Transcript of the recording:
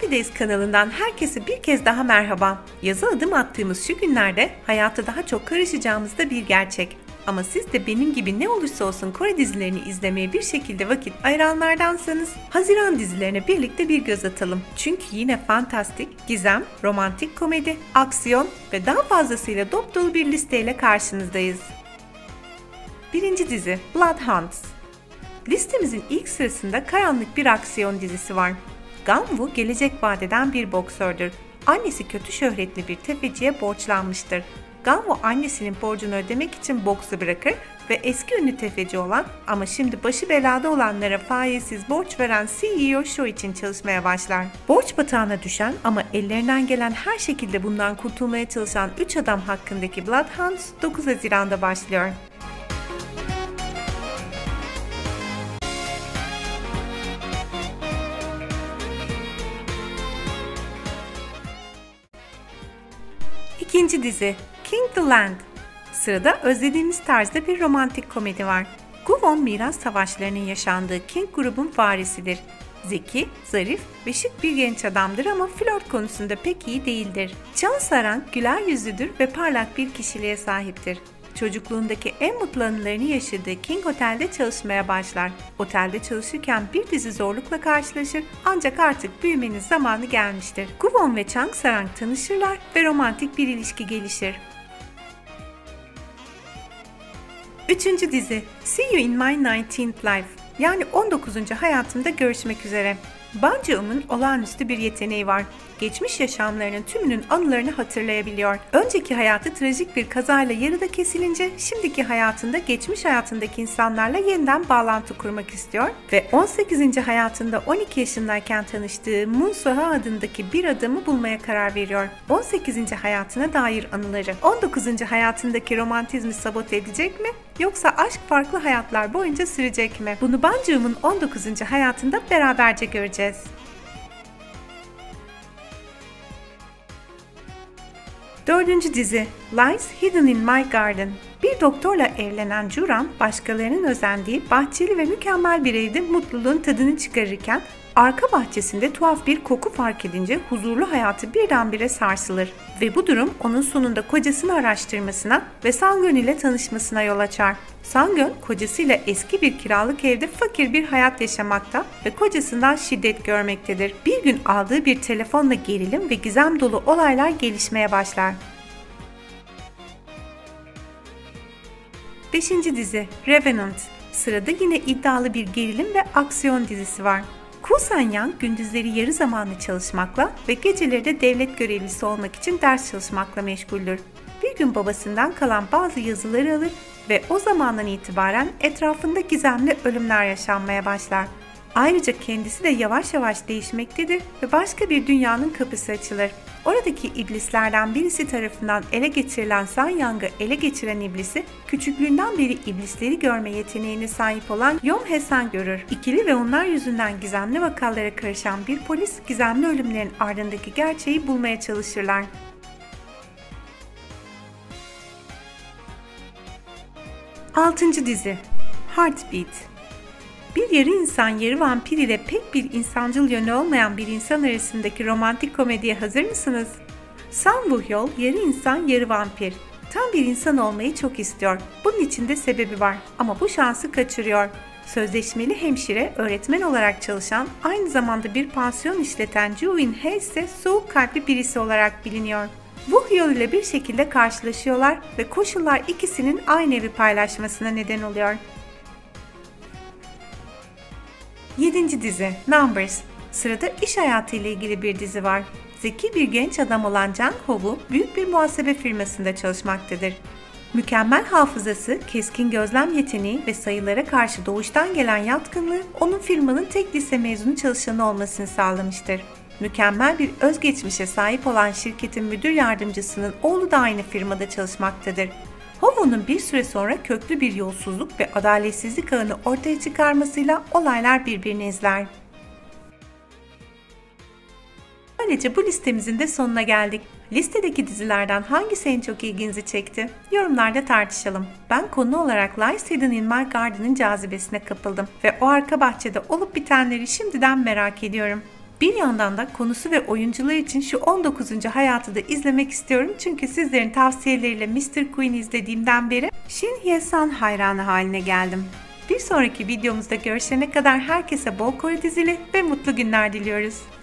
Happy Days kanalından herkese bir kez daha merhaba. Yaza adım attığımız şu günlerde hayata daha çok karışacağımız da bir gerçek. Ama siz de benim gibi ne olursa olsun Kore dizilerini izlemeye bir şekilde vakit ayıranlardansanız Haziran dizilerine birlikte bir göz atalım. Çünkü yine fantastik, gizem, romantik komedi, aksiyon ve daha fazlasıyla dop dolu bir listeyle karşınızdayız. Birinci dizi Bloodhounds. Listemizin ilk sırasında karanlık bir aksiyon dizisi var. Gang-woo gelecek vadeden bir boksördür. Annesi kötü şöhretli bir tefeciye borçlanmıştır. Gang-woo annesinin borcunu ödemek için boksu bırakır ve eski ünlü tefeci olan ama şimdi başı belada olanlara faizsiz borç veren CEO Sho için çalışmaya başlar. Borç batağına düşen ama ellerinden gelen her şekilde bundan kurtulmaya çalışan 3 adam hakkındaki Bloodhounds 9 Haziran'da başlıyor. İkinci dizi King the Land. Sırada özlediğimiz tarzda bir romantik komedi var. Goo-won miras savaşlarının yaşandığı King grubun varisidir. Zeki, zarif ve şık bir genç adamdır ama flört konusunda pek iyi değildir. Chang Sarang güler yüzlüdür ve parlak bir kişiliğe sahiptir. Çocukluğundaki en mutlu anılarını yaşadığı King Otel'de çalışmaya başlar. Otelde çalışırken bir dizi zorlukla karşılaşır ancak artık büyümenin zamanı gelmiştir. Goo-won ve Chang Sarang tanışırlar ve romantik bir ilişki gelişir. Üçüncü dizi See You in My 19th Life, yani 19. hayatımda görüşmek üzere. Ban Joon-ho'nun olağanüstü bir yeteneği var. Geçmiş yaşamlarının tümünün anılarını hatırlayabiliyor. Önceki hayatı trajik bir kazayla yarıda kesilince şimdiki hayatında geçmiş hayatındaki insanlarla yeniden bağlantı kurmak istiyor ve 18. hayatında 12 yaşındayken tanıştığı Moon So-ha adındaki bir adamı bulmaya karar veriyor. 18. hayatına dair anıları 19. hayatındaki romantizmi sabote edecek mi? Yoksa aşk farklı hayatlar boyunca sürecek mi? Bunu Ban Joon-ho'nun 19. hayatında beraberce göreceğiz. Dördüncü dizi Lies Hidden in My Garden. Bir doktorla evlenen Juran, başkalarının özendiği bahçeli ve mükemmel bir evde mutluluğun tadını çıkarırken arka bahçesinde tuhaf bir koku fark edince huzurlu hayatı birdenbire sarsılır ve bu durum onun sonunda kocasını araştırmasına ve Sang-eun ile tanışmasına yol açar. Sang-eun kocasıyla eski bir kiralık evde fakir bir hayat yaşamakta ve kocasından şiddet görmektedir. Bir gün aldığı bir telefonla gerilim ve gizem dolu olaylar gelişmeye başlar. Beşinci dizi Revenant. Sırada yine iddialı bir gerilim ve aksiyon dizisi var. Koo San-young gündüzleri yarı zamanlı çalışmakla ve geceleri de devlet görevlisi olmak için ders çalışmakla meşguldür. Bir gün babasından kalan bazı yazıları alır ve o zamandan itibaren etrafında gizemli ölümler yaşanmaya başlar. Ayrıca kendisi de yavaş yavaş değişmektedir ve başka bir dünyanın kapısı açılır. Oradaki iblislerden birisi tarafından ele geçirilen San-young'ı ele geçiren iblisi, küçüklüğünden beri iblisleri görme yeteneğine sahip olan Yong Hae-san görür. İkili ve onlar yüzünden gizemli vakalara karışan bir polis, gizemli ölümlerin ardındaki gerçeği bulmaya çalışırlar. Altıncı dizi Heartbeat. Bir yarı insan yarı vampir ile pek bir insancıl yönü olmayan bir insan arasındaki romantik komediye hazır mısınız? Sang Woo-hyol yarı insan yarı vampir. Tam bir insan olmayı çok istiyor. Bunun için de sebebi var ama bu şansı kaçırıyor. Sözleşmeli hemşire, öğretmen olarak çalışan, aynı zamanda bir pansiyon işleten Joo In-hae ise soğuk kalpli birisi olarak biliniyor. Woo-hyol ile bir şekilde karşılaşıyorlar ve koşullar ikisinin aynı evi paylaşmasına neden oluyor. 7. dizi Numbers. Sırada iş hayatı ile ilgili bir dizi var. Zeki bir genç adam olan Jang Ho-woo büyük bir muhasebe firmasında çalışmaktadır. Mükemmel hafızası, keskin gözlem yeteneği ve sayılara karşı doğuştan gelen yatkınlığı onun firmanın tek lise mezunu çalışanı olmasını sağlamıştır. Mükemmel bir özgeçmişe sahip olan şirketin müdür yardımcısının oğlu da aynı firmada çalışmaktadır. Ho-woo'nun bir süre sonra köklü bir yolsuzluk ve adaletsizlik ağını ortaya çıkarmasıyla olaylar birbirini izler. Böylece bu listemizin de sonuna geldik. Listedeki dizilerden hangisi en çok ilginizi çekti? Yorumlarda tartışalım. Ben konu olarak Lies Hidden in My Garden'ın cazibesine kapıldım ve o arka bahçede olup bitenleri şimdiden merak ediyorum. Bir yandan da konusu ve oyunculuğu için şu 19. Hayatı da izlemek istiyorum. Çünkü sizlerin tavsiyeleriyle Mr. Queen izlediğimden beri Shin Hye-san hayranı haline geldim. Bir sonraki videomuzda görüşene kadar herkese bol Kore dizili ve mutlu günler diliyoruz.